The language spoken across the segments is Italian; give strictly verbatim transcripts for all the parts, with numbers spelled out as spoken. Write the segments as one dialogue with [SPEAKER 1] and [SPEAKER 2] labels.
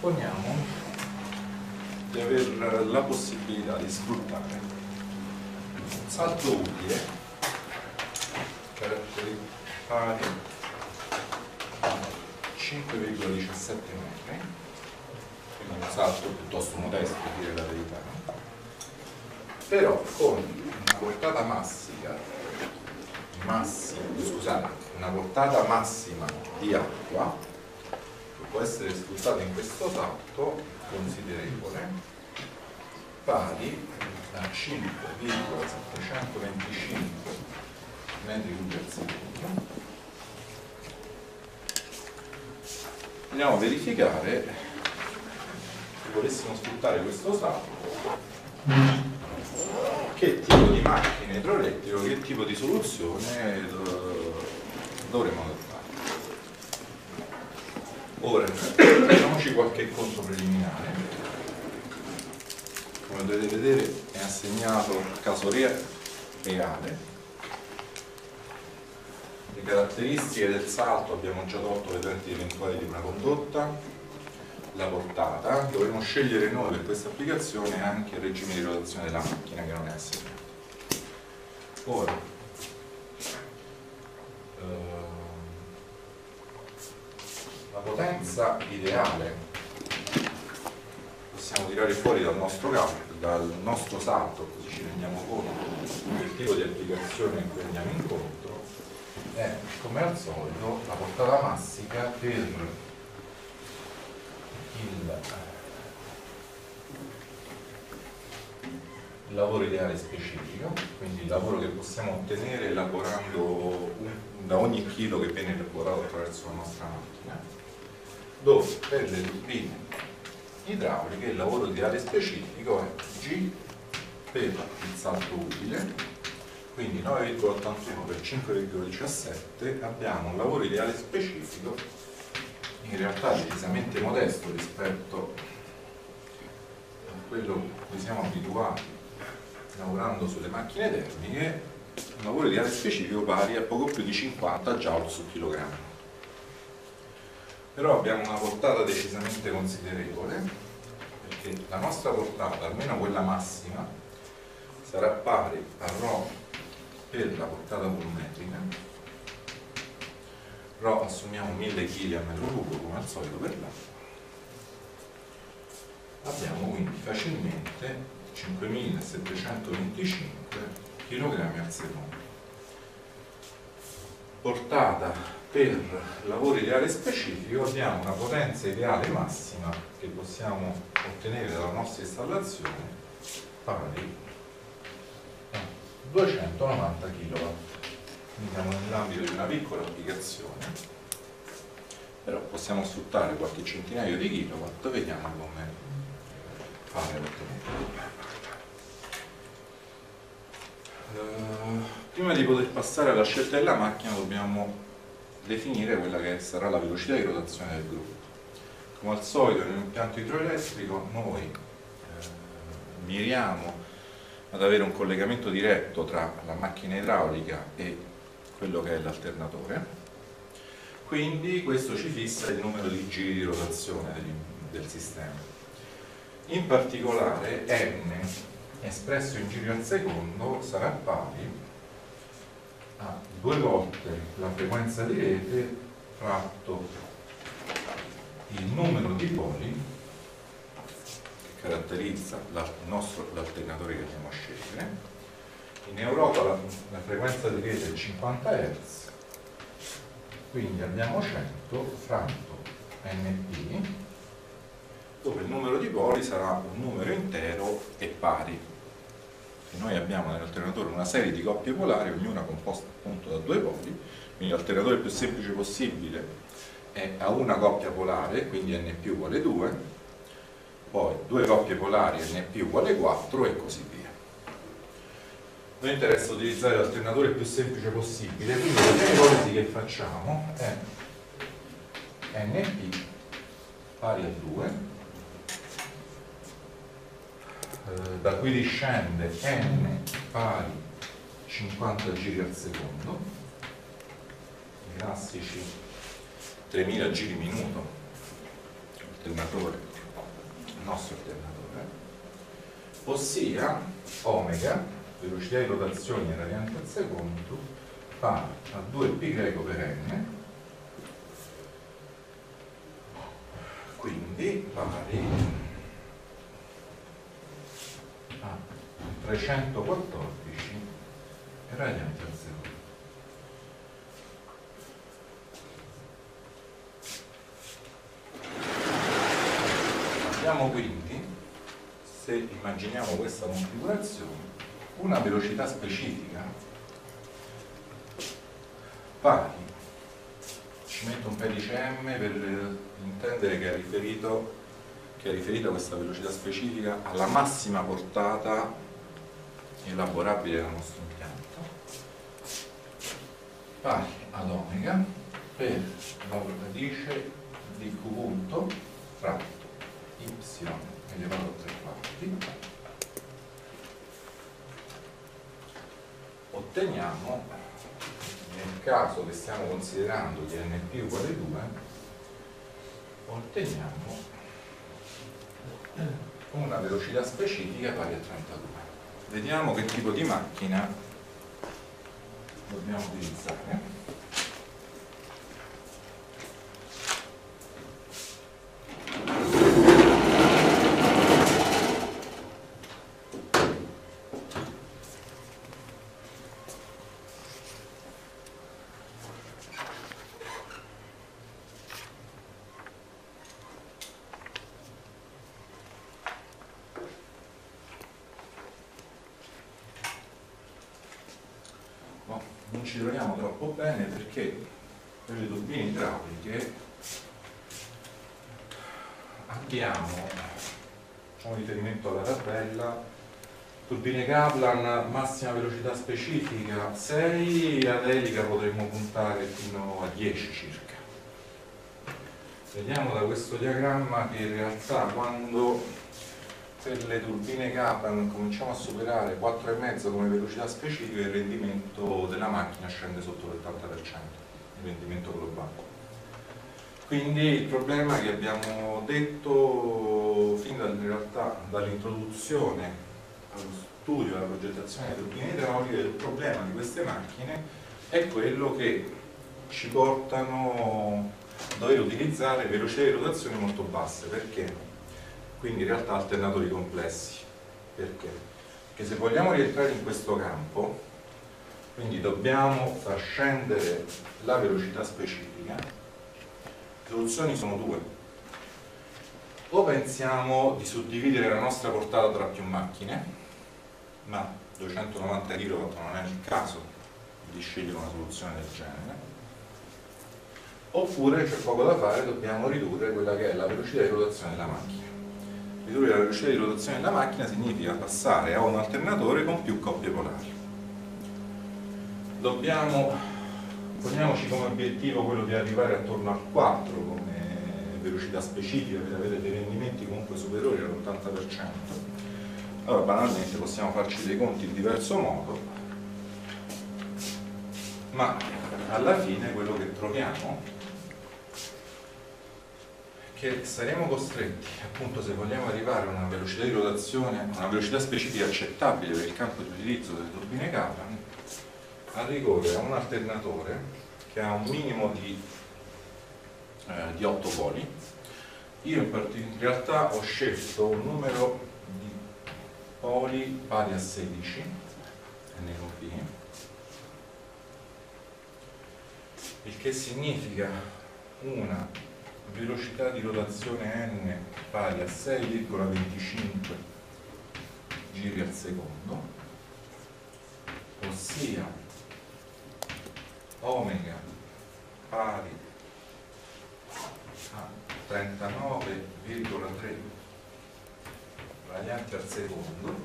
[SPEAKER 1] supponiamo di avere la possibilità di sfruttare un salto utile caratteri pari a cinque virgola diciassette metri, quindi un salto piuttosto modesto, a dire la verità, però con una portata massima, massima scusate, una portata massima di acqua che può essere sfruttata in questo salto considerevole, pari a cinque virgola settecentoventicinque metri cubi al secondo. Andiamo a verificare, se volessimo sfruttare questo salto, che tipo di macchina idroelettrica, che tipo di soluzione dovremmo adottare. Ora, facciamoci qualche conto preliminare. Come dovete vedere è assegnato caso reale. Le caratteristiche del salto abbiamo già tolto le perdite eventuali di una condotta, la portata, dovremo scegliere noi per questa applicazione anche il regime di rotazione della macchina che non è assegnato. Ora, la potenza ideale possiamo tirare fuori dal nostro calcolo, dal nostro salto, così ci rendiamo conto del tipo di applicazione in cui andiamo incontro, è come al solito la portata massima per il, il lavoro ideale specifico, quindi il lavoro che possiamo ottenere elaborando un, da ogni chilo che viene elaborato attraverso la nostra macchina, dove per le turbine idrauliche il lavoro ideale specifico è G per il salto utile, quindi nove virgola ottantuno per cinque virgola diciassette, abbiamo un lavoro ideale specifico in realtà decisamente modesto rispetto a quello a cui siamo abituati lavorando sulle macchine termiche, un lavoro ideale specifico pari a poco più di cinquanta joule su chilogrammo. Però abbiamo una portata decisamente considerevole, perché la nostra portata, almeno quella massima, sarà pari a ρ per la portata volumetrica. ρ assumiamo mille chili a metro cubo come al solito per l'acqua. Abbiamo quindi facilmente cinquemilasettecentoventicinque chilogrammi al secondo. Portata per lavoro ideale specifico abbiamo una potenza ideale massima che possiamo ottenere dalla nostra installazione pari a duecentonovanta chilowatt. Quindi siamo nell'ambito di una piccola applicazione, però possiamo sfruttare qualche centinaio di kilowatt, vediamo come fare ad ottenerlo. Uh, prima di poter passare alla scelta della macchina dobbiamo definire quella che sarà la velocità di rotazione del gruppo. Come al solito in un impianto idroelettrico noi eh, miriamo ad avere un collegamento diretto tra la macchina idraulica e quello che è l'alternatore, quindi questo ci fissa il numero di giri di rotazione del, del sistema. In particolare n espresso in giri al secondo sarà pari a due volte la frequenza di rete fratto il numero di poli che caratterizza il nostro l'alternatore che andiamo a scegliere. In Europa la, la frequenza di rete è cinquanta hertz, quindi abbiamo cento fratto np, dove il numero di poli sarà un numero intero e pari. Noi abbiamo nell'alternatore una serie di coppie polari, ognuna composta appunto da due poli, quindi l'alternatore più semplice possibile è a una coppia polare, quindi N più uguale due, poi due coppie polari N più uguale quattro e così via. Noi interessa utilizzare l'alternatore più semplice possibile, quindi la prima ipotesi che facciamo è Np pari a due, da cui discende n pari cinquanta giri al secondo, i classici tremila giri minuto, alternatore nostro alternatore, ossia omega, velocità di rotazione in radianti al secondo, pari a due pi greco per n, quindi pari a trecentoquattordici radianti al secondo. Abbiamo quindi, se immaginiamo questa configurazione, una velocità specifica pari, ci metto un pedicm per intendere che è riferito che è riferita questa velocità specifica alla massima portata elaborabile del nostro impianto, pari ad omega per la radice di q punto fratto y elevato a tre quarti. Otteniamo, nel caso che stiamo considerando di np uguale due, otteniamo una velocità specifica pari a trentadue. Vediamo che tipo di macchina dobbiamo utilizzare. Non ci troviamo troppo bene perché per le turbine idrauliche abbiamo, facciamo riferimento alla tabella, turbine Kaplan massima velocità specifica sei, ad elica potremmo puntare fino a dieci circa. Vediamo da questo diagramma che in realtà quando per le turbine Kaplan cominciamo a superare quattro virgola cinque come velocità specifica, il rendimento della macchina scende sotto l'ottanta per cento, il rendimento globale. Quindi il problema che abbiamo detto fin da, in realtà dall'introduzione allo studio, alla progettazione delle turbine idrauliche, il problema di queste macchine è quello che ci portano a dover utilizzare velocità di rotazione molto basse. Perché? Quindi in realtà alternatori complessi. Perché? Perché se vogliamo rientrare in questo campo, quindi dobbiamo far scendere la velocità specifica, le soluzioni sono due. O pensiamo di suddividere la nostra portata tra più macchine, ma duecentonovanta chilowatt non è il caso di scegliere una soluzione del genere, oppure c'è poco da fare, dobbiamo ridurre quella che è la velocità di rotazione della macchina. Ridurre la velocità di rotazione della macchina significa passare a un alternatore con più coppie polari. Dobbiamo, poniamoci come obiettivo quello di arrivare attorno al quattro come velocità specifica per avere dei rendimenti comunque superiori all'ottanta per cento. Allora banalmente possiamo farci dei conti in diverso modo, ma alla fine quello che troviamo che saremo costretti, appunto, se vogliamo arrivare a una velocità di rotazione, una velocità specifica accettabile per il campo di utilizzo delle turbine Kaplan, a ricorrere a un alternatore che ha un minimo di, eh, di otto poli. Io in, in realtà ho scelto un numero di poli pari a sedici, N con P, il che significa una velocità di rotazione n pari a sei virgola venticinque giri al secondo, ossia omega pari a trentanove virgola tre radianti al secondo,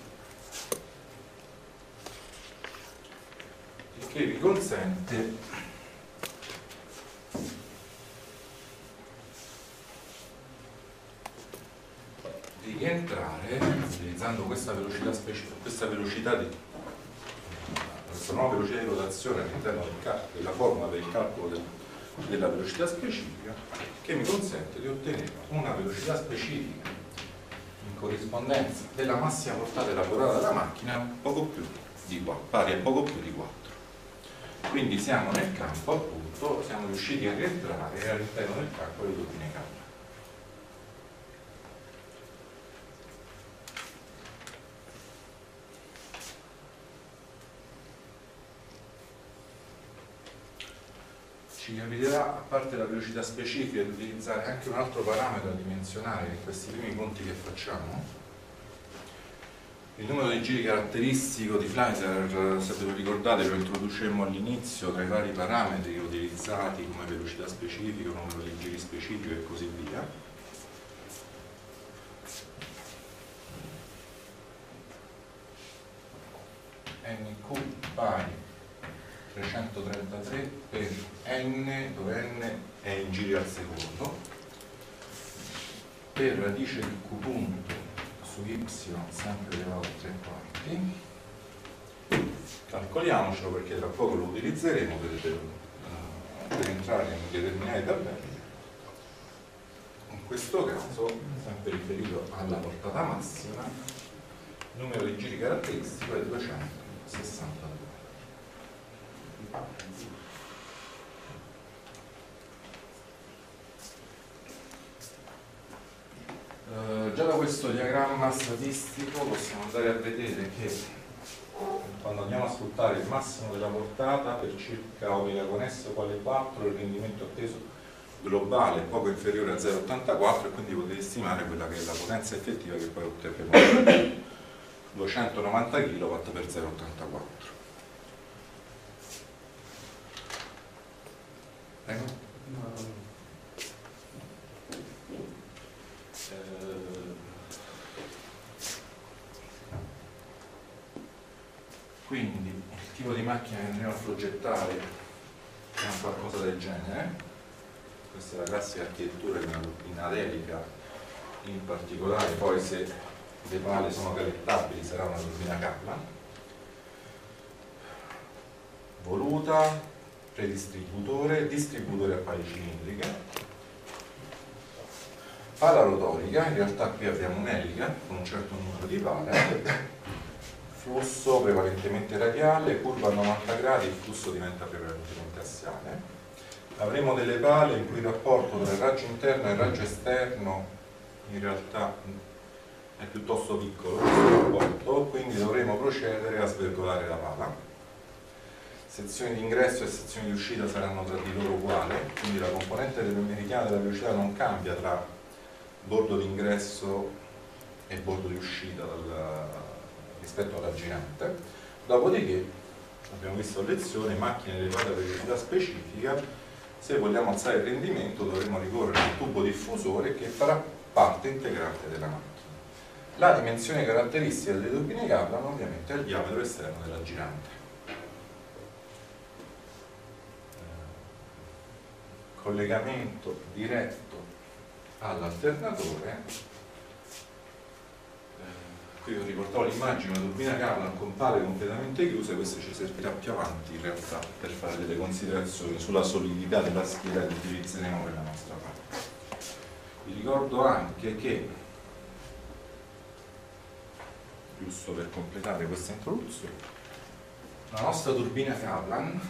[SPEAKER 1] il che vi consente di rientrare utilizzando questa velocità specifica, questa velocità di questa nuova velocità di rotazione all'interno del della formula per il calcolo del, della velocità specifica, che mi consente di ottenere una velocità specifica corrispondenza della massima portata elaborata dalla macchina poco più di quattro, pari a poco più di quattro. Quindi siamo nel campo, appunto, siamo riusciti a rientrare all'interno del campo delle turbine Kaplan. Ci capiterà, a parte la velocità specifica, di utilizzare anche un altro parametro dimensionale in questi primi conti che facciamo. Il numero di giri caratteristico di Fleiser, se ve lo ricordate, lo introducemmo all'inizio tra i vari parametri utilizzati come velocità specifica, numero di giri specifico e così via. Nq pari trecentotrentatré per n, dove n è in giri al secondo, per radice di q punto su y sempre elevato a tre quarti. Calcoliamocelo perché tra poco lo utilizzeremo per, per, per entrare in determinate tabelle. In questo caso, sempre riferito alla portata massima, il numero di giri caratteristico è duecentosessantadue. Uh, già da questo diagramma statistico possiamo andare a vedere che quando andiamo a sfruttare il massimo della portata per circa omega con S uguale quattro, il rendimento atteso globale è poco inferiore a zero virgola ottantaquattro e quindi potete stimare quella che è la potenza effettiva che poi otterremo, duecentonovanta chilowatt per zero virgola ottantaquattro. Prego. Quindi il tipo di macchina che andremo a progettare è un qualcosa del genere. Questa è la classica architettura di una turbina adelica, in particolare poi se le pale sono cavettabili sarà una turbina Kaplan. Voluta, predistributore, distributore a pale cilindriche, pala rotorica, in realtà qui abbiamo un'elica con un certo numero di pale, flusso prevalentemente radiale, curva a novanta gradi, il flusso diventa prevalentemente assiale. Avremo delle pale in cui il rapporto tra il raggio interno e il raggio esterno in realtà è piuttosto piccolo questo rapporto, quindi dovremo procedere a svergolare la pala. Sezioni di ingresso e sezioni di uscita saranno tra di loro uguali, quindi la componente meridiana della velocità non cambia tra bordo di ingresso e bordo di uscita dal, rispetto alla girante. Dopodiché, abbiamo visto a lezione, macchine elevate a velocità specifica, se vogliamo alzare il rendimento dovremo ricorrere al tubo diffusore che farà parte integrante della macchina. La dimensione caratteristica delle turbine Kaplan ovviamente è il diametro esterno della girante. Collegamento diretto all'alternatore. Eh, qui ho riportato l'immagine di una turbina Kaplan con pale completamente chiuse, questo ci servirà più avanti in realtà per fare delle considerazioni sulla solidità della scheda che utilizzeremo per la nostra parte. Vi ricordo anche che, giusto per completare questa introduzione, la nostra turbina Kaplan,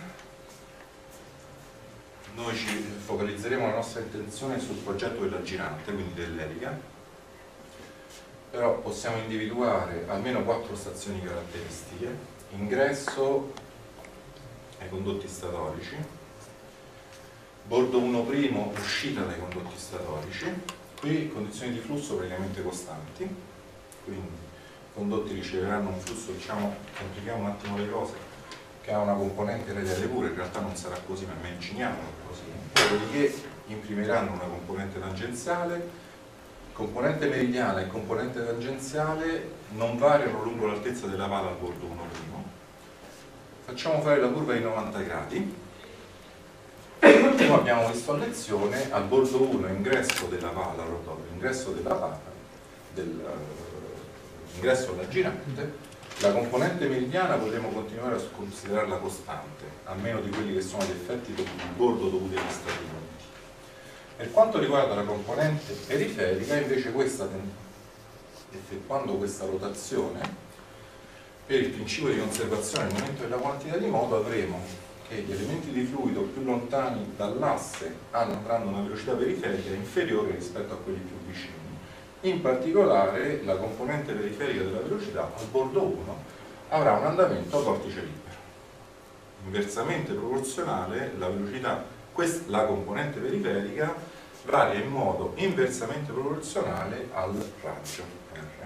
[SPEAKER 1] noi ci focalizzeremo la nostra attenzione sul progetto della girante, quindi dell'elica, però possiamo individuare almeno quattro stazioni caratteristiche: ingresso ai condotti statorici, bordo uno primo, uscita dai condotti statorici, qui condizioni di flusso praticamente costanti, quindi i condotti riceveranno un flusso, diciamo, complichiamo un attimo le cose, che ha una componente radiale pura, in realtà non sarà così, ma immaginiamo così. Dopodiché imprimiranno una componente tangenziale, componente meridiana e componente tangenziale non variano lungo l'altezza della pala al bordo uno primo. Facciamo fare la curva di novanta gradi. Come abbiamo visto a lezione, al bordo uno ingresso della pala rotoria, ingresso della pala, dell'ingresso alla girante. La componente meridiana potremo continuare a considerarla costante, a meno di quelli che sono gli effetti del bordo dovuti agli stabilimenti. Per quanto riguarda la componente periferica, invece questa effettuando questa rotazione, per il principio di conservazione al momento della quantità di moto avremo che gli elementi di fluido più lontani dall'asse avranno una velocità periferica inferiore rispetto a quelli più vicini. In particolare la componente periferica della velocità al bordo uno avrà un andamento a vortice libero. Inversamente proporzionale, la velocità, la componente periferica varia in modo inversamente proporzionale al raggio R.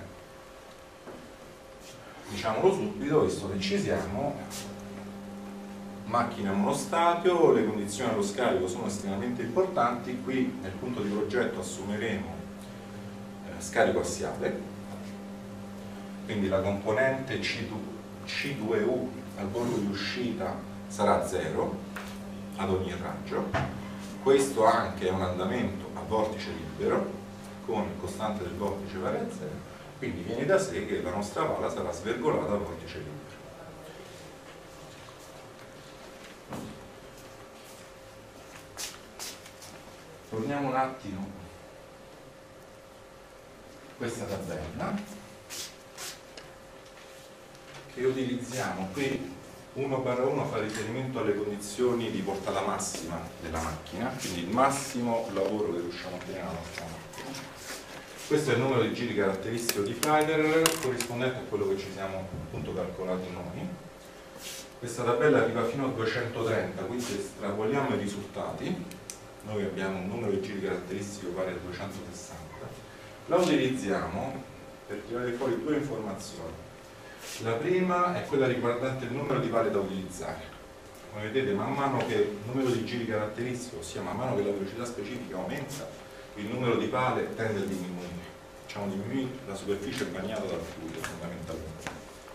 [SPEAKER 1] Diciamolo subito, visto che ci siamo: macchina monostadio, le condizioni allo scarico sono estremamente importanti. Qui nel punto di progetto assumeremo eh, scarico assiale, quindi la componente C due U al bordo di uscita sarà zero ad ogni raggio. Questo anche è un andamento a vortice libero con il costante del vortice pari a zero, quindi viene da sé che la nostra pala sarà svergolata a vortice libero. Torniamo un attimo questa tabella che utilizziamo qui. Uno barra uno fa riferimento alle condizioni di portata massima della macchina, quindi il massimo lavoro che riusciamo a ottenere nella nostra macchina. Questo è il numero di giri caratteristico di Flider, corrispondente a quello che ci siamo appunto calcolati noi. Questa tabella arriva fino a duecentotrenta, quindi estrapoliamo i risultati. Noi abbiamo un numero di giri caratteristico pari a duecentosessanta. La utilizziamo per tirare fuori due informazioni. La prima è quella riguardante il numero di pale da utilizzare. Come vedete, man mano che il numero di giri caratteristico, ossia man mano che la velocità specifica aumenta, il numero di pale tende a diminuire. Diciamo diminuire la superficie bagnata dal fluido, fondamentalmente.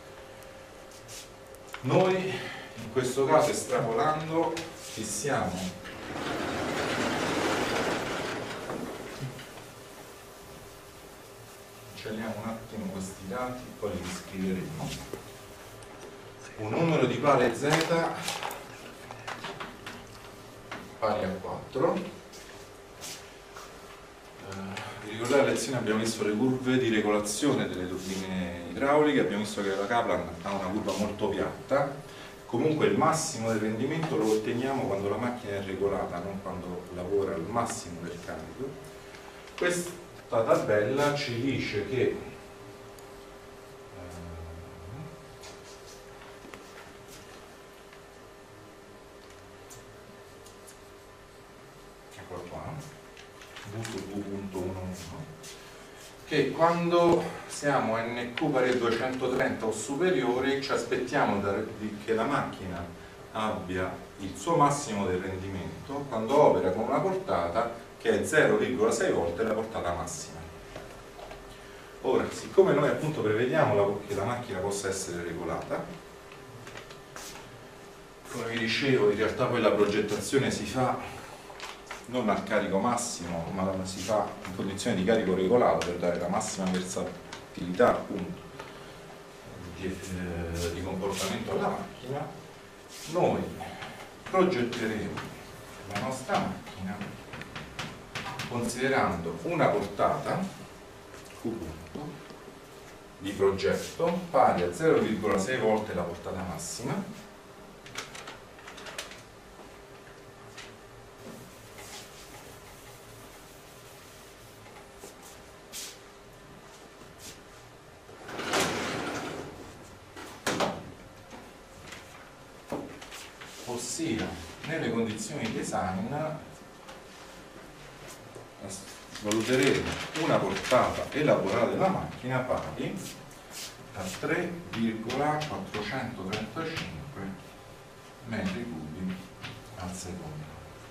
[SPEAKER 1] Noi in questo caso, estrapolando, fissiamo cancelliamo un attimo questi dati, poi li scriveremo. Un numero di pale Z pari a quattro. Eh, vi ricordate, alla lezione abbiamo visto le curve di regolazione delle turbine idrauliche, abbiamo visto che la Kaplan ha una curva molto piatta. Comunque il massimo del rendimento lo otteniamo quando la macchina è regolata, non quando lavora al massimo del carico. Questo La tabella ci dice che eh, eccola qua, V su V punto undici, che quando siamo a N Q pari a duecentotrenta o superiori ci aspettiamo da, di, che la macchina abbia il suo massimo del rendimento quando opera con una portata che è zero virgola sei volte la portata massima. Ora, siccome noi appunto prevediamo che la macchina possa essere regolata, come vi dicevo, in realtà poi la progettazione si fa non al carico massimo, ma si fa in condizioni di carico regolato per dare la massima versatilità appunto di, eh, di comportamento alla macchina. Noi progetteremo la nostra macchina considerando una portata Q punto di progetto pari a zero virgola sei volte la portata massima, ossia nelle condizioni di design valuteremo una portata elaborata della macchina pari a tre virgola quattrocentotrentacinque metri cubi al secondo.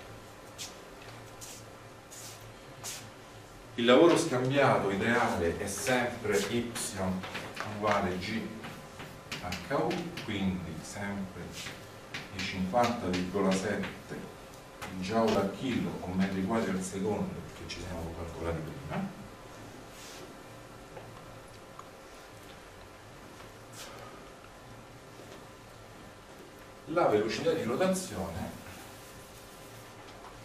[SPEAKER 1] Il lavoro scambiato ideale è sempre Y uguale G H U, quindi sempre i cinquanta virgola sette joule a chilo o metri quadri al secondo che ci siamo calcolati prima. La velocità di rotazione,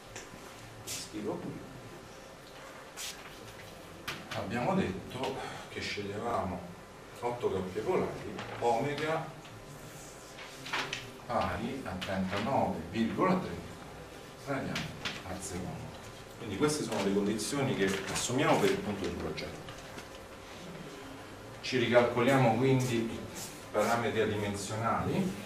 [SPEAKER 1] scrivo qui, abbiamo detto che sceglievamo otto coppie polari, omega pari a trentanove virgola tre radiani al secondo. Quindi queste sono le condizioni che assumiamo per il punto di progetto. Ci ricalcoliamo quindi i parametri adimensionali.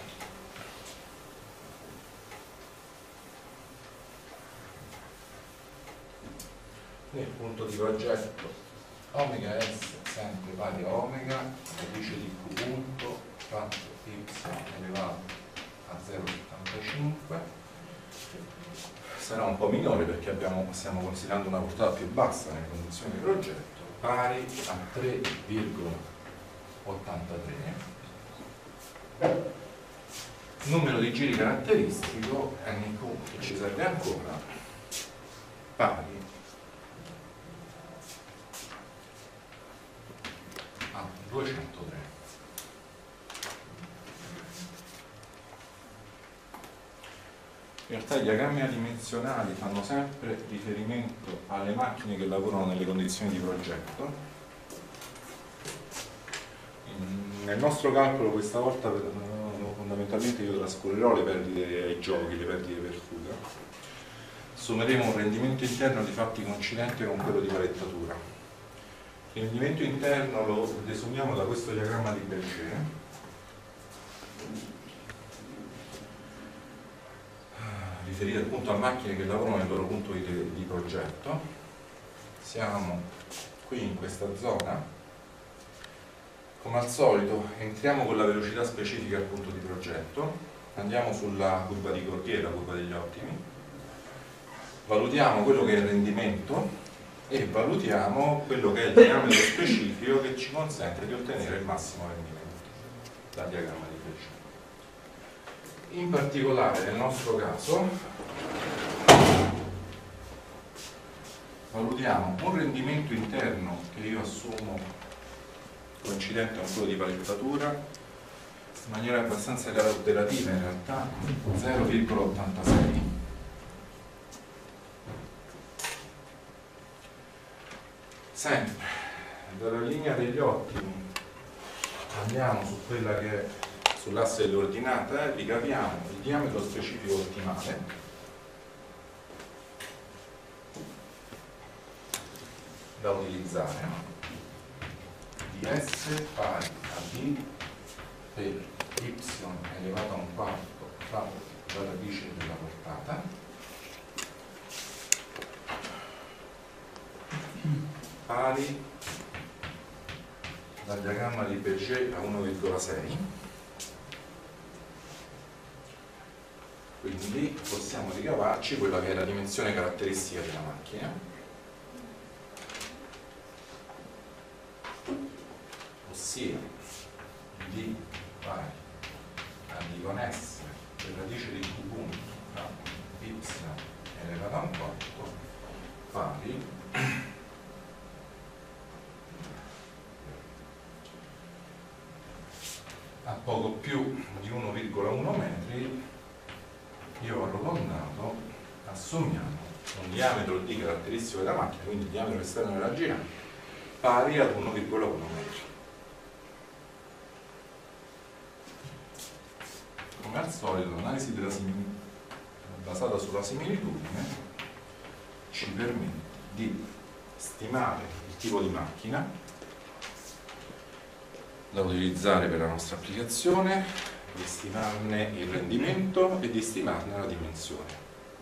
[SPEAKER 1] Nel punto di progetto omega s sempre pari a omega radice di q punto fatto y elevato a zero virgola settantacinque, sarà un po' minore perché abbiamo, stiamo considerando una portata più bassa nelle condizioni di progetto, pari a tre virgola ottantatré. Numero di giri caratteristico n q che ci serve ancora, pari a duecentotre. In realtà i diagrammi adimensionali fanno sempre riferimento alle macchine che lavorano nelle condizioni di progetto. Nel nostro calcolo questa volta fondamentalmente io trascorrerò le perdite ai giochi, le perdite per fuga. Assumeremo un rendimento interno di fatti coincidente con quello di palettatura. Il rendimento interno lo desumiamo da questo diagramma di Berger, riferito appunto a macchine che lavorano nel loro punto di, di progetto. Siamo qui in questa zona. Come al solito entriamo con la velocità specifica al punto di progetto, andiamo sulla curva di Cordier, la curva degli ottimi, valutiamo quello che è il rendimento e valutiamo quello che è il diametro specifico che ci consente di ottenere il massimo rendimento dal diagramma di Berger. In particolare nel nostro caso valutiamo un rendimento interno che io assumo coincidente con quello di palettatura in maniera abbastanza relativa, in realtà zero virgola ottantasei. Sempre dalla linea degli ottimi andiamo su quella che è sull'asse dell'ordinata e ricaviamo il diametro specifico ottimale da utilizzare, ds pari a d per y elevato a un quarto fatto la radice della portata pari dal diagramma di Berger a uno virgola sei. Quindi possiamo ricavarci quella che è la dimensione caratteristica della macchina, ossia d pari a d con s per radice di q punto a y elevato a un quarto pari a poco più di uno virgola uno metri. Io ho arrotondato, assumiamo un diametro d caratteristico della macchina, quindi il diametro esterno della girante, pari ad uno virgola uno metri. Come al solito l'analisi della basata sulla similitudine ci permette di stimare il tipo di macchina da utilizzare per la nostra applicazione, di stimarne il rendimento e di stimarne la dimensione.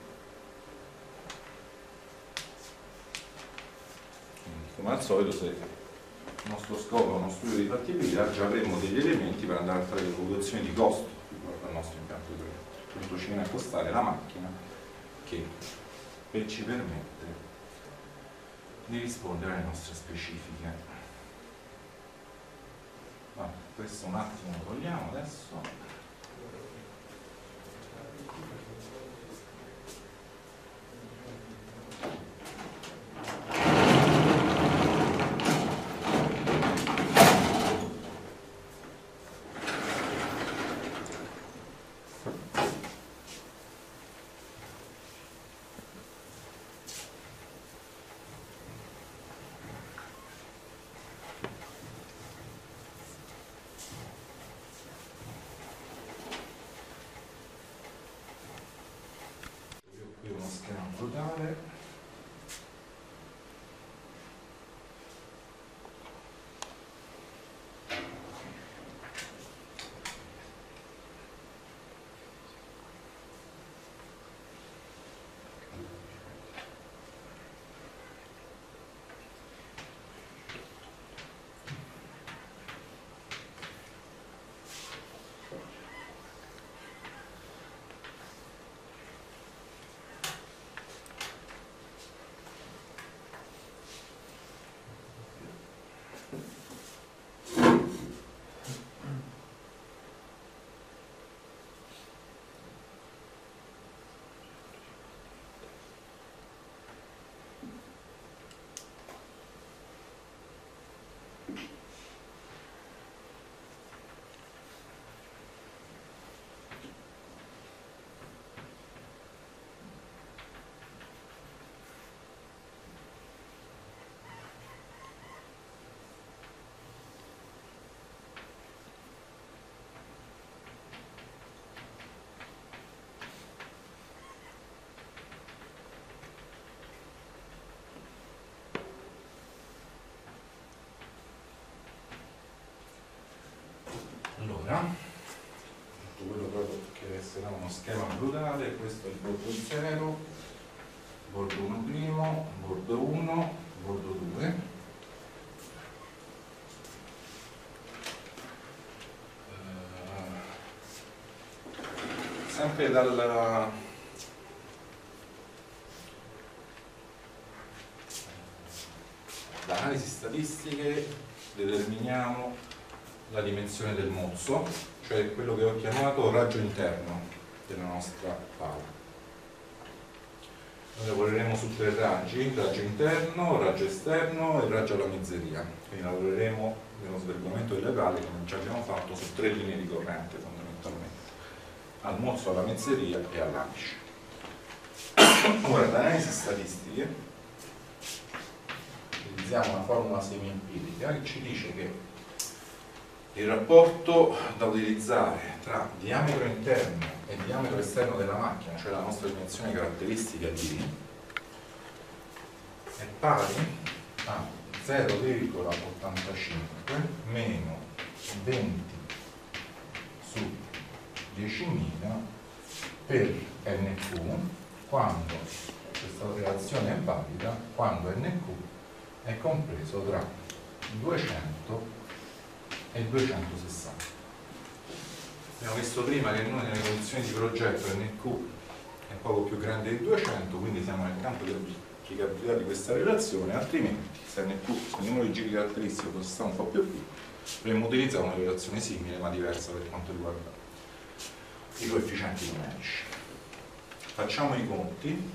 [SPEAKER 1] Quindi, come al solito, se il nostro scopo è uno studio di fattibilità, già avremo degli elementi per andare a fare le valutazioni di costo riguardo al nostro impianto di progetto. Questo ci viene a costare la macchina che ci permette di rispondere alle nostre specifiche. No, questo un attimo lo togliamo adesso. brutale. Allora, tutto quello proprio che sarà uno schema brutale, questo è il bordo zero, bordo uno primo, bordo uno, bordo due. Uh, sempre dalla da analisi statistiche determiniamo la dimensione del mozzo, cioè quello che ho chiamato raggio interno della nostra pala. Noi lavoreremo su tre raggi: raggio interno, raggio esterno e raggio alla mezzeria. Quindi lavoreremo nello svergomento delle pale, come già abbiamo fatto, su tre linee di corrente fondamentalmente: al mozzo, alla mezzeria e all'apice. Ora, da analisi statistiche utilizziamo una formula semi-empirica che ci dice che il rapporto da utilizzare tra diametro interno e diametro esterno della macchina, cioè la nostra dimensione caratteristica D, è pari a zero virgola ottantacinque meno venti su diecimila per N Q, quando questa relazione è valida, quando N Q è compreso tra duecento e duecentosessanta. Abbiamo visto prima che noi nelle condizioni di progetto N Q è poco più grande di duecento, quindi siamo nel campo di applicabilità di questa relazione, altrimenti se N Q, se il numero di giri caratteristico fosse un po' più piccolo, dovremmo utilizzare una relazione simile ma diversa per quanto riguarda i coefficienti numerici. Facciamo i conti.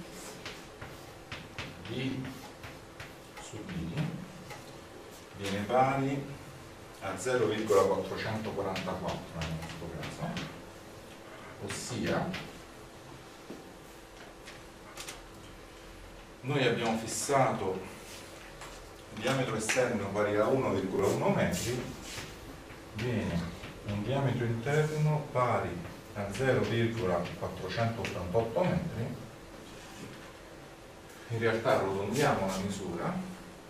[SPEAKER 1] D su D viene pari a zero virgola quattrocentoquarantaquattro nel nostro caso, ossia noi abbiamo fissato il diametro esterno pari a uno virgola uno metri, viene un diametro interno pari a zero virgola quattrocentottantotto metri. In realtà arrotondiamo la misura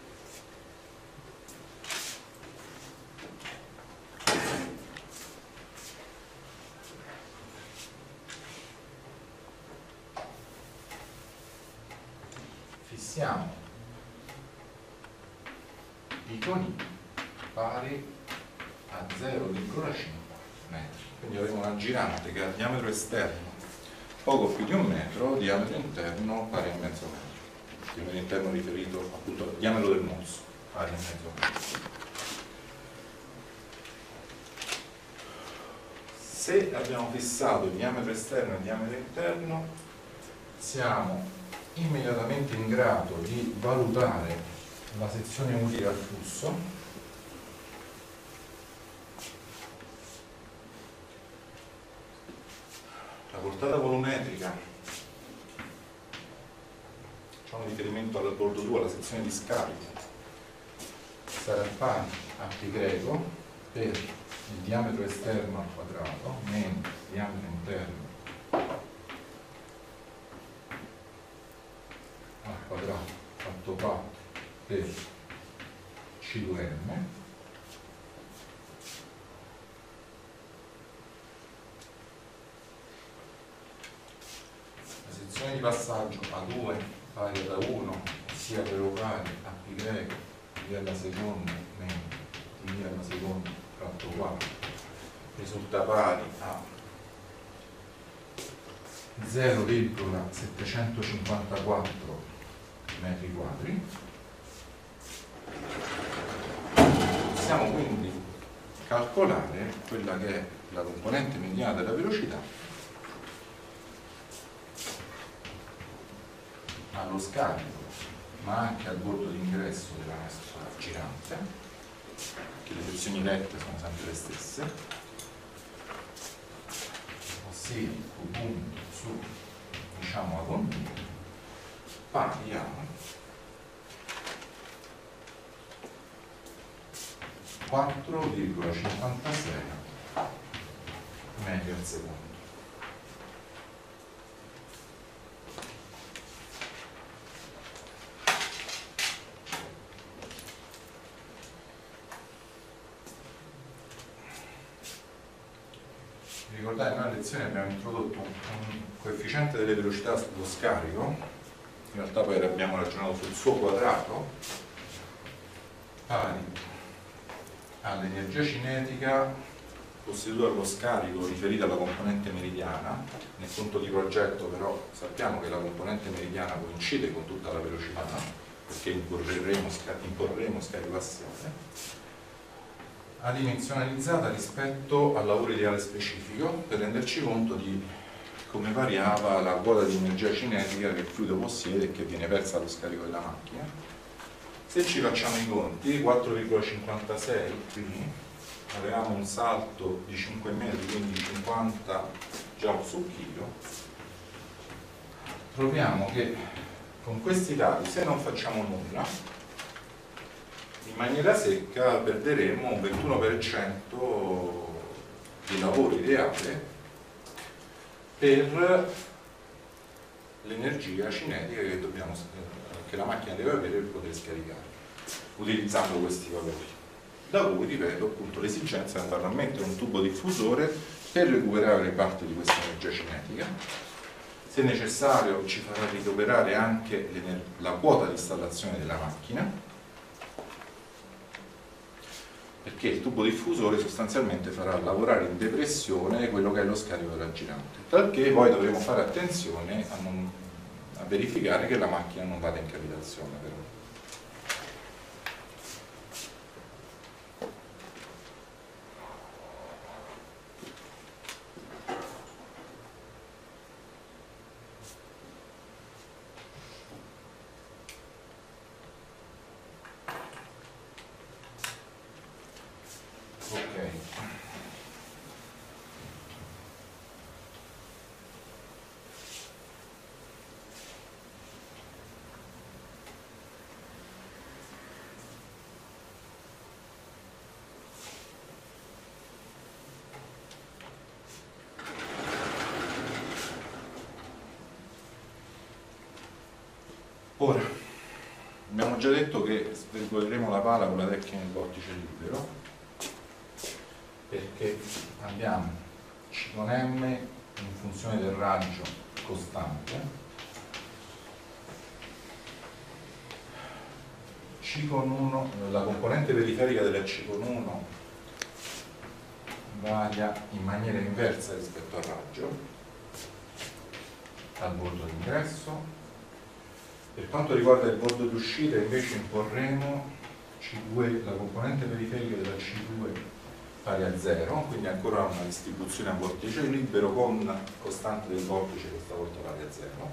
[SPEAKER 1] fissiamo i coni pari a zero virgola cinque metri, quindi avremo una girante che ha diametro esterno poco più di un metro, diametro interno pari a mezzo metro, diametro interno riferito appunto al diametro del mozzo pari a mezzo metro. Se abbiamo fissato il diametro esterno e il diametro interno, siamo immediatamente in grado di valutare la sezione utile al flusso, la portata volumetrica, facciamo riferimento al bordo due, alla sezione di scarico, sarà pari a π greco per il diametro esterno al quadrato meno il diametro interno quadrato fatto quattro per C due M la sezione di passaggio A due pari da uno sia per uguale a π greco d alla seconda meno d alla seconda fratto quattro risulta pari a zero virgola settecentocinquantaquattro metri quadri. Possiamo quindi calcolare quella che è la componente mediana della velocità allo scarico ma anche al bordo d'ingresso della nostra girante, che le sezioni rette sono sempre le stesse, ossia Q punto su diciamo a continuo pari a quattro virgola cinquantasei metri al secondo. Ricordate, nella lezione abbiamo introdotto un, un coefficiente delle velocità sullo scarico, in realtà poi abbiamo ragionato sul suo quadrato, pari all'energia cinetica posseduta dallo scarico riferita alla componente meridiana. Nel punto di progetto però sappiamo che la componente meridiana coincide con tutta la velocità, perché imporremo, imporremo scarico assiale, adimensionalizzata rispetto al lavoro ideale specifico, per renderci conto di come variava la quota di energia cinetica che il fluido possiede e che viene persa allo scarico della macchina. Se ci facciamo i conti, quattro virgola cinquantasei qui avevamo un salto di cinque metri, quindi cinquanta joule su chilo. Troviamo che con questi dati, se non facciamo nulla, in maniera secca perderemo un ventuno per cento di lavoro ideale per l'energia cinetica che, dobbiamo, che la macchina deve avere per poter scaricare, utilizzando questi valori. Da cui, ripeto, appunto l'esigenza di andare a mettere un tubo diffusore per recuperare parte di questa energia cinetica. Se necessario ci farà recuperare anche la quota di installazione della macchina, perché il tubo diffusore sostanzialmente farà lavorare in depressione quello che è lo scarico della girante, talché poi dovremo fare attenzione a, non, a verificare che la macchina non vada in cavitazione però. Ora, abbiamo già detto che svirgoleremo la pala con la tecnica del vortice libero, perché abbiamo C con M in funzione del raggio costante, C con uno, la componente periferica della C con uno varia in maniera inversa rispetto al raggio, al bordo d'ingresso. Per quanto riguarda il bordo d'uscita invece imporremo C due, la componente periferica della C due pari a zero, quindi ancora una distribuzione a vortice libero con costante del vortice questa volta pari a zero.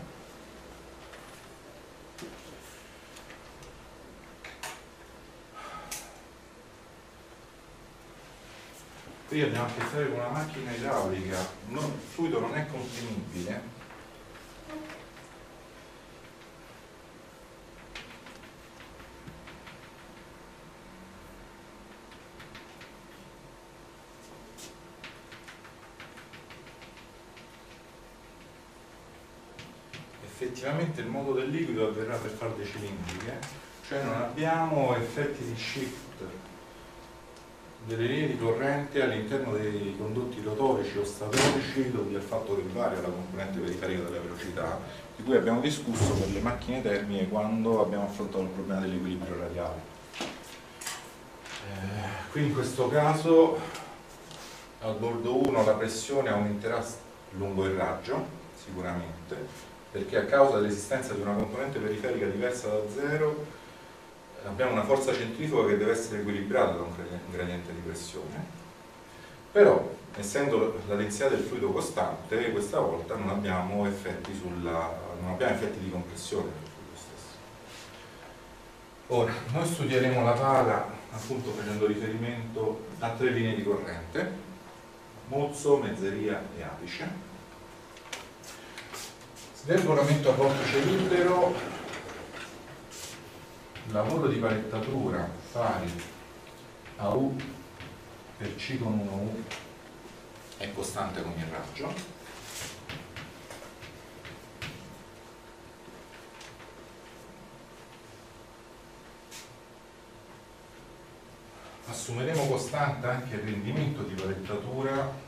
[SPEAKER 1] Qui abbiamo a che fare con una macchina idraulica, non, il fluido non è comprimibile, effettivamente il modo del liquido avverrà per falde cilindriche, cioè non abbiamo effetti di shift delle linee di corrente all'interno dei condotti rotorici o statorici dovuti al fatto che varia la componente periferica della velocità, di cui abbiamo discusso per le macchine termiche quando abbiamo affrontato il problema dell'equilibrio radiale. Eh, qui in questo caso al bordo uno la pressione aumenterà lungo il raggio, sicuramente, perché a causa dell'esistenza di una componente periferica diversa da zero abbiamo una forza centrifuga che deve essere equilibrata da un gradiente di pressione, però essendo la densità del fluido costante questa volta non abbiamo effetti, sulla, non abbiamo effetti di compressione del fluido stesso. Ora, noi studieremo la pala appunto facendo riferimento a tre linee di corrente: mozzo, mezzeria e apice. Svergolamento a vortice libero, lavoro di palettatura pari a U per C con uno U è costante con il raggio. Assumeremo costante anche il rendimento di palettatura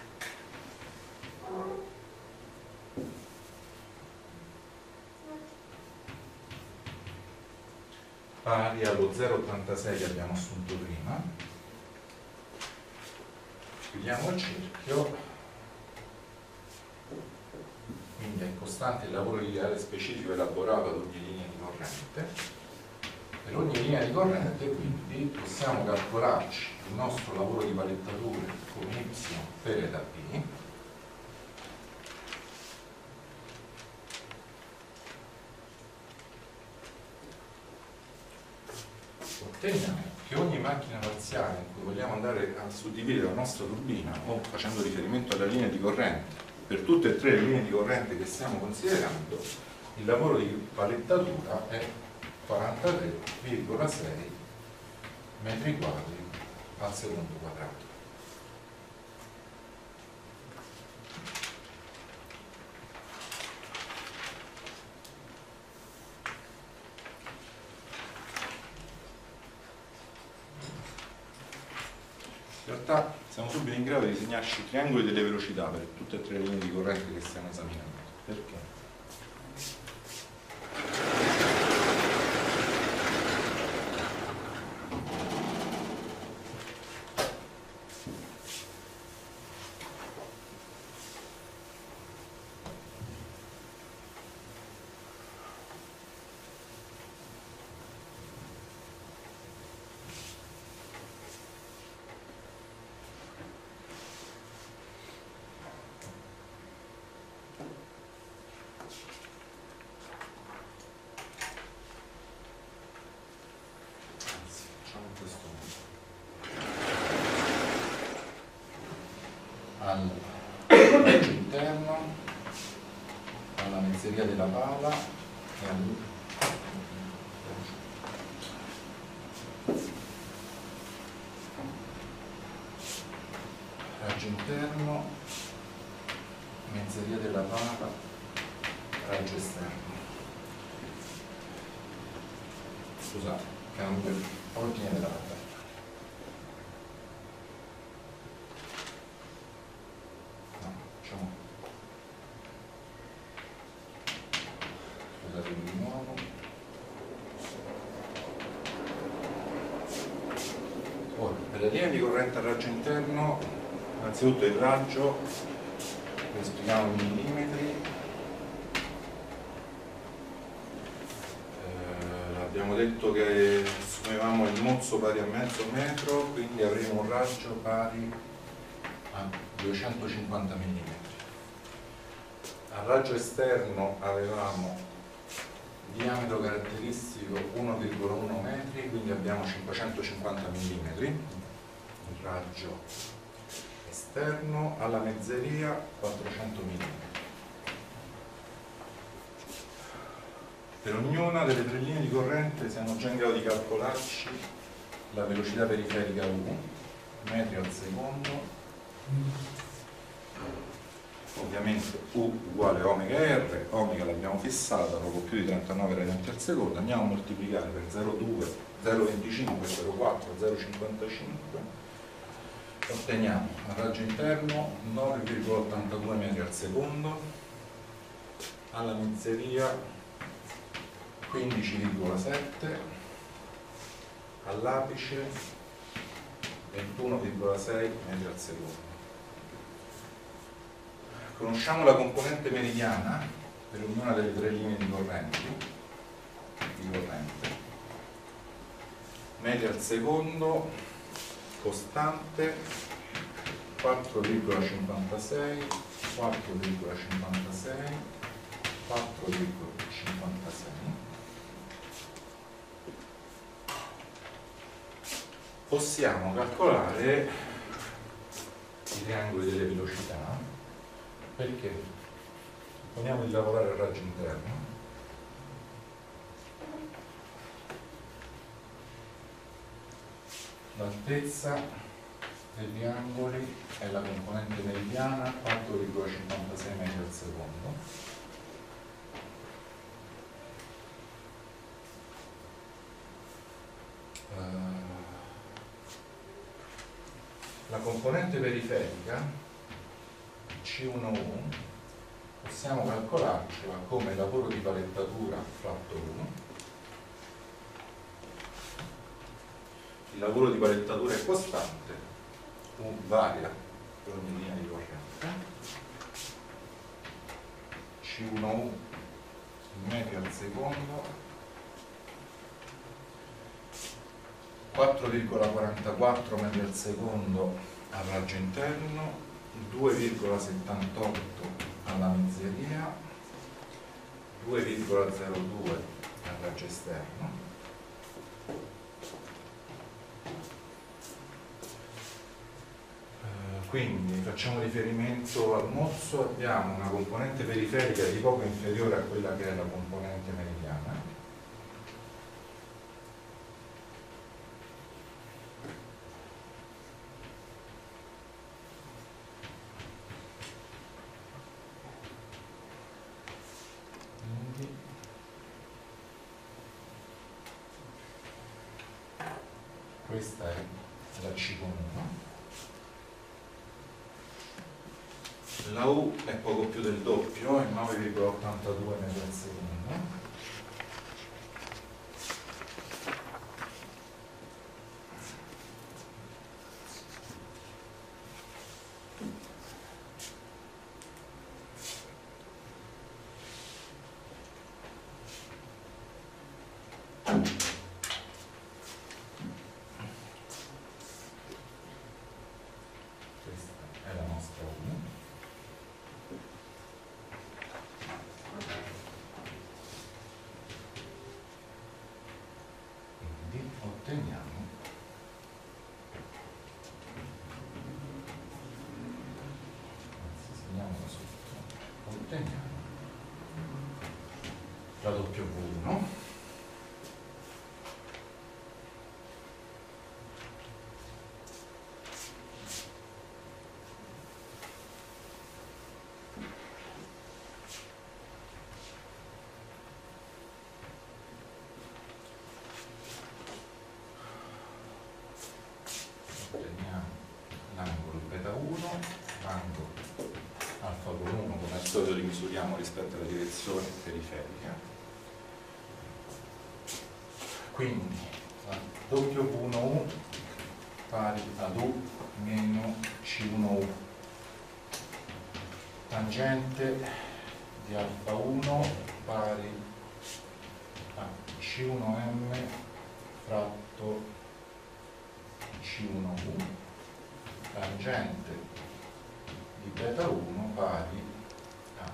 [SPEAKER 1] pari allo zero virgola ottantasei che abbiamo assunto prima. Chiudiamo il cerchio, quindi è costante il lavoro ideale specifico elaborato ad ogni linea di corrente. Per ogni linea di corrente quindi possiamo calcolarci il nostro lavoro di palettatura come Y per eta B, otteniamo che ogni macchina parziale in cui vogliamo andare a suddividere la nostra turbina, o facendo riferimento alla linea di corrente, per tutte e tre le linee di corrente che stiamo considerando, il lavoro di palettatura è quarantatré virgola sei metri quadri al secondo quadrato. In realtà siamo subito in grado di disegnarci triangoli delle velocità per tutte e tre le linee di corrente che stiamo esaminando. Perché? Al raggio interno, alla mezzeria della pala e al raggio interno, mezzeria della pala, raggio esterno. Scusate, cambio ordine della pala. Di nuovo. Ora, per la linea di corrente a raggio interno, innanzitutto il raggio lo esprimiamo in millimetri. Eh, abbiamo detto che assumevamo il mozzo pari a mezzo metro, quindi avremo un raggio pari a duecentocinquanta millimetri. Al raggio esterno avevamo diametro caratteristico uno virgola uno metri, quindi abbiamo cinquecentocinquanta millimetri, il raggio esterno. Alla mezzeria quattrocento millimetri. Per ognuna delle tre linee di corrente siamo già in grado di calcolarci la velocità periferica U, metri al secondo, ovviamente U uguale omega R, omega l'abbiamo fissata, poco più di trentanove radianti al secondo, andiamo a moltiplicare per zero virgola due, zero virgola venticinque, zero virgola quattro, zero virgola cinquantacinque, otteniamo al raggio interno nove virgola ottantadue metri al secondo, alla mizzeria quindici virgola sette, all'apice ventuno virgola sei metri al secondo. Conosciamo la componente meridiana per ognuna delle tre linee di corrente, di corrente. Metri al secondo, costante quattro virgola cinquantasei, quattro virgola cinquantasei, quattro virgola cinquantasei. Possiamo calcolare i triangoli delle velocità, perché supponiamo di lavorare al raggio interno, l'altezza dei triangoli è la componente meridiana, quattro virgola cinquantasei metri al secondo. Uh, la componente periferica C uno U possiamo calcolarcela come lavoro di palettatura fratto uno. Il lavoro di palettatura è costante, U varia per ogni linea di corrente. C uno U metri al secondo, quattro virgola quarantaquattro metri al secondo al raggio interno, due virgola settantotto alla mizzeria, due virgola zero due al raggio esterno. Eh, quindi facciamo riferimento al mozzo, abbiamo una componente periferica di poco inferiore a quella che è la componente meridiana. Questa è la C uno. La U è poco più del doppio, è nove virgola ottantadue metri al secondo. La W uno otteniamo l'angolo beta uno, l'angolo alfa con uno, come al solito li misuriamo rispetto alla direzione periferica. Quindi la W uno U pari ad U meno C uno U, tangente di alfa uno pari a C uno M fratto C uno U, tangente di beta uno pari a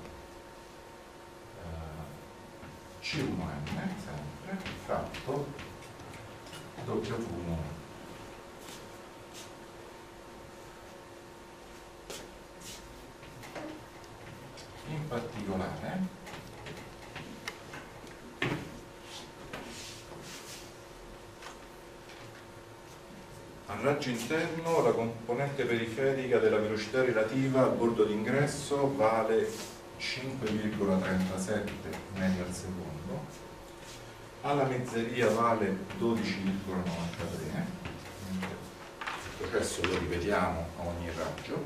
[SPEAKER 1] uh, C uno M sempre fratto W uno. In particolare A raggio interno la componente periferica della velocità relativa al bordo d'ingresso vale cinque virgola trentasette metri al secondo, alla mezzeria vale dodici virgola novantatré, il processo lo ripetiamo a ogni raggio.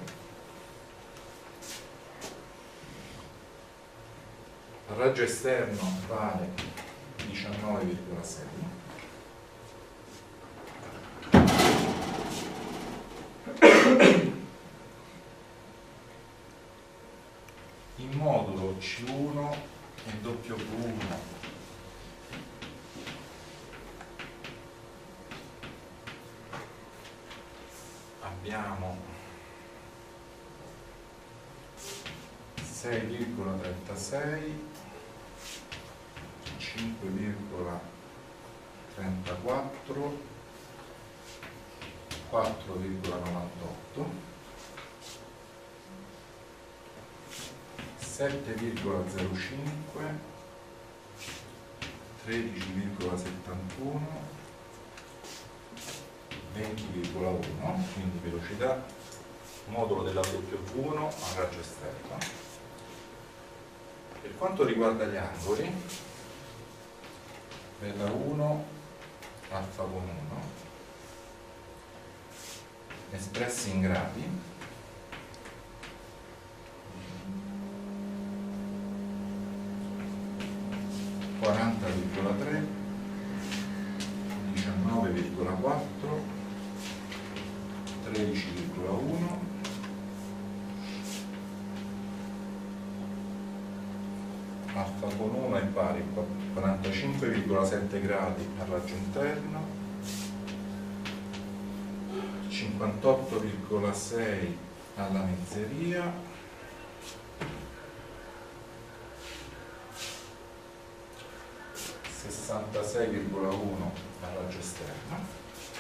[SPEAKER 1] Al raggio esterno vale diciannove virgola sei. In modulo C uno e W uno abbiamo sei virgola trentasei, cinque virgola trentaquattro, quattro virgola novantotto, sette virgola zero cinque, tredici virgola settantuno, venti virgola uno, quindi velocità modulo della W uno a raggio esterno. Per quanto riguarda gli angoli, per la uno alfa con uno, espressi in gradi, quaranta virgola tre, diciannove virgola quattro, tredici virgola uno, alfa con uno è pari a quarantacinque virgola sette gradi a raggio interno, cinquantotto virgola sei alla mezzeria, sessantasei virgola uno a raggio esterno,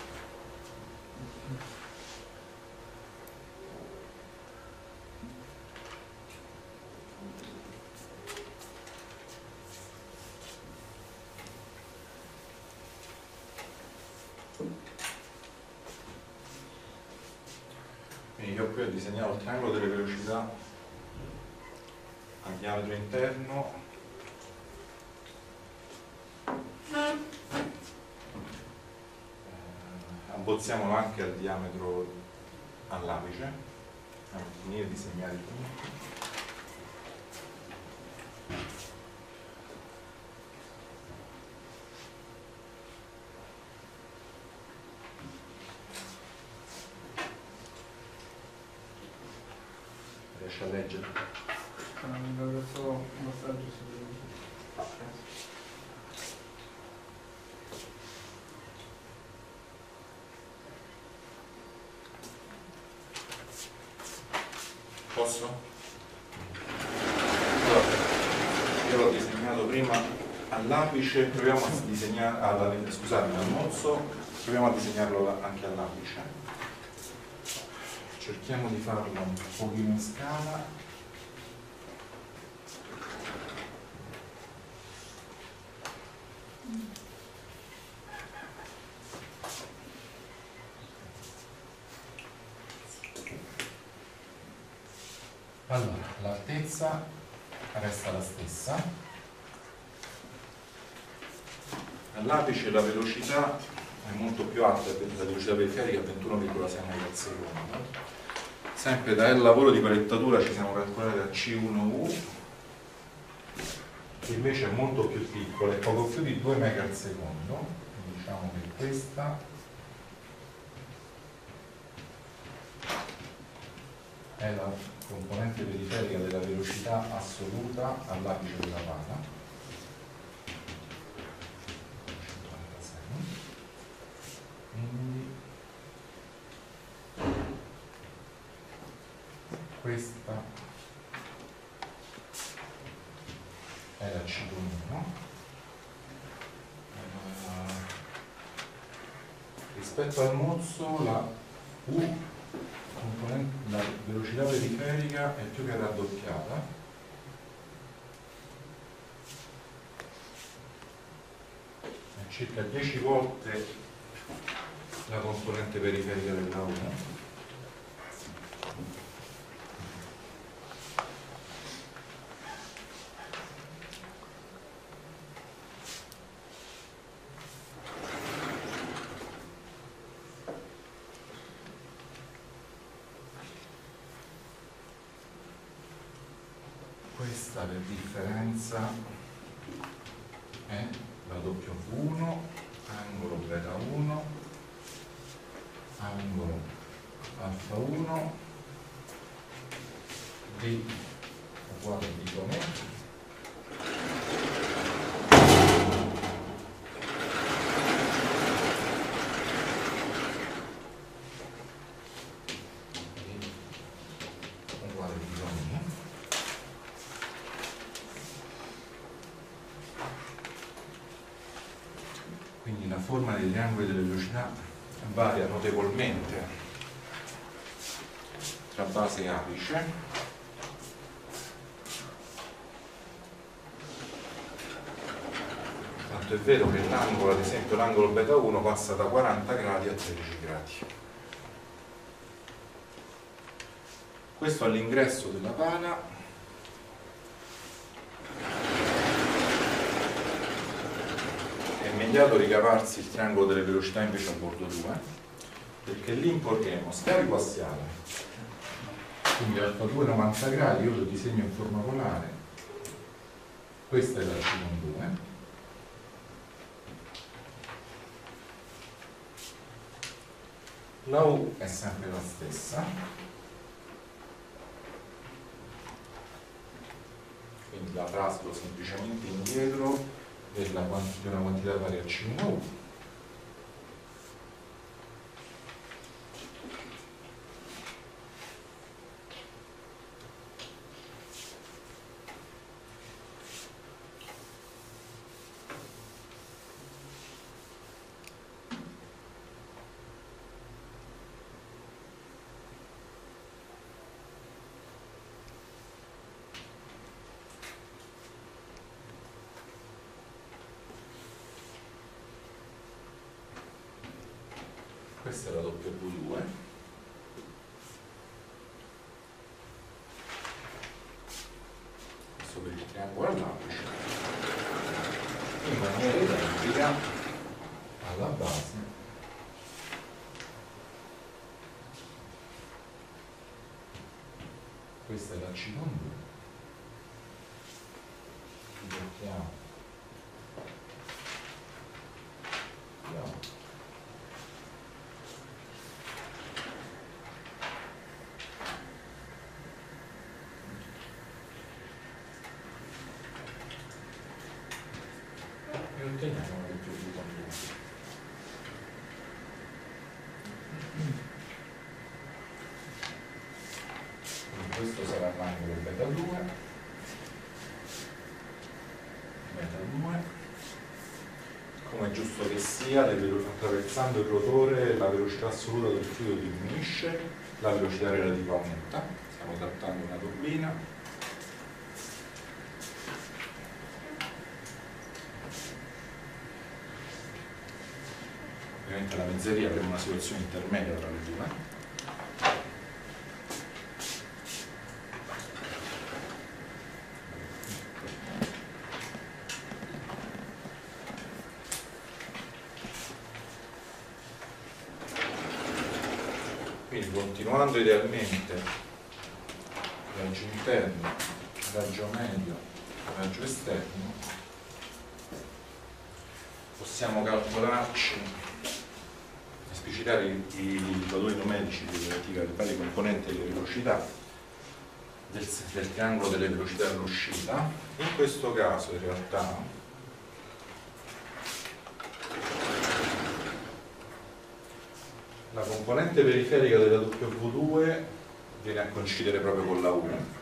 [SPEAKER 1] quindi io qui ho disegnato il triangolo delle velocità a diametro interno abbozziamolo anche al diametro all'apice, a finire di segnare i punti. Riesci a leggere?
[SPEAKER 2] Non solo un passaggio su.
[SPEAKER 1] Posso? Allora, io l'ho disegnato prima all'apice, proviamo a disegnare, alla, scusatemi, al mozzo, proviamo a disegnarlo anche all'apice. Cerchiamo di farlo un pochino in scala. Allora, l'altezza resta la stessa, all'apice la velocità è molto più alta, la velocità periferica è ventuno virgola sei metri al secondo. Sempre dal lavoro di palettatura ci siamo calcolati a C uno U, che invece è molto più piccola, è poco più di due metri al secondo, quindi diciamo che questa è la componente periferica della velocità assoluta all'apice della pala, centonovantasei, quindi questa è la C uno. Uh, rispetto al mozzo la U, la velocità periferica è più che raddoppiata, è circa dieci volte la componente periferica della uno. Questa per differenza è la W uno, angolo beta uno, angolo alfa uno, D uguale a D con E, la forma dei triangoli delle velocità varia notevolmente tra base e apice, tanto è vero che l'angolo, ad esempio l'angolo beta uno, passa da quaranta gradi a tredici gradi. Questo all'ingresso della pala. È immediato ricavarsi il triangolo delle velocità invece a bordo due, perché lì imporremo scarico assiale, quindi alfa due novanta gradi, io lo disegno in forma polare, questa è la C con due, la U è sempre la stessa, quindi la traslo semplicemente indietro della quant- di una quantità pari a C uno U. Questa è la W due, questo per il triangolo all'apice, in maniera identica alla base questa è la C con due, mettiamo e otteniamo una W due con due. Quindi questo sarà l'angolo beta due, beta due, come è giusto che sia, attraversando il rotore la velocità assoluta del fluido diminuisce, la velocità relativa aumenta, stiamo trattando una turbina. Ovviamente la mezzeria avremo una situazione intermedia tra le due. Quindi continuando idealmente raggio interno, raggio medio, raggio esterno, possiamo calcolarci, esplicitare i, i valori numerici relativi alle varie componenti delle velocità del, del triangolo delle velocità all'uscita. In questo caso in realtà la componente periferica della W due viene a coincidere proprio con la uno.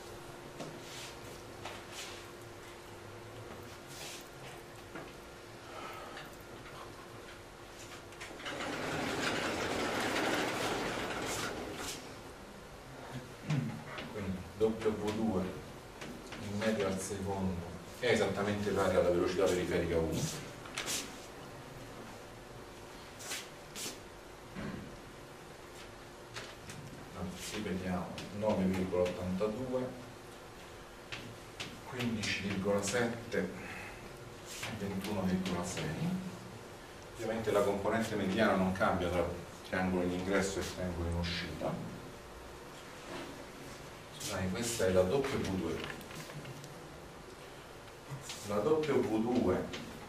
[SPEAKER 1] Quindi W due in media al secondo è esattamente pari alla velocità periferica uno. nove virgola ottantadue, quindici virgola sette e ventuno virgola sei. Ovviamente la componente mediana non cambia tra triangolo in ingresso e triangolo in uscita. Dai, questa è la W due. La W due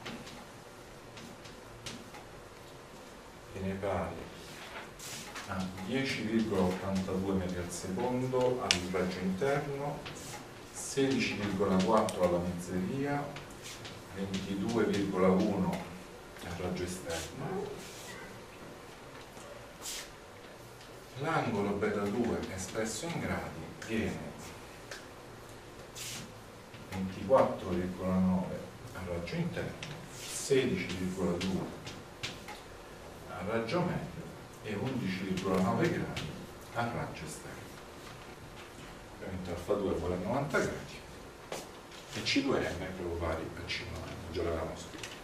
[SPEAKER 1] viene pari a dieci virgola ottantadue metri al secondo al raggio interno, sedici virgola quattro alla mezzeria, ventidue virgola uno al raggio esterno. L'angolo beta due espresso in gradi viene ventiquattro virgola nove al raggio interno, sedici virgola due al raggio medio e undici virgola nove gradi al raggio esterno. Ovviamente alfa due uguale a novanta gradi e C due M è proprio pari a C uno M, già l'avevamo scritto.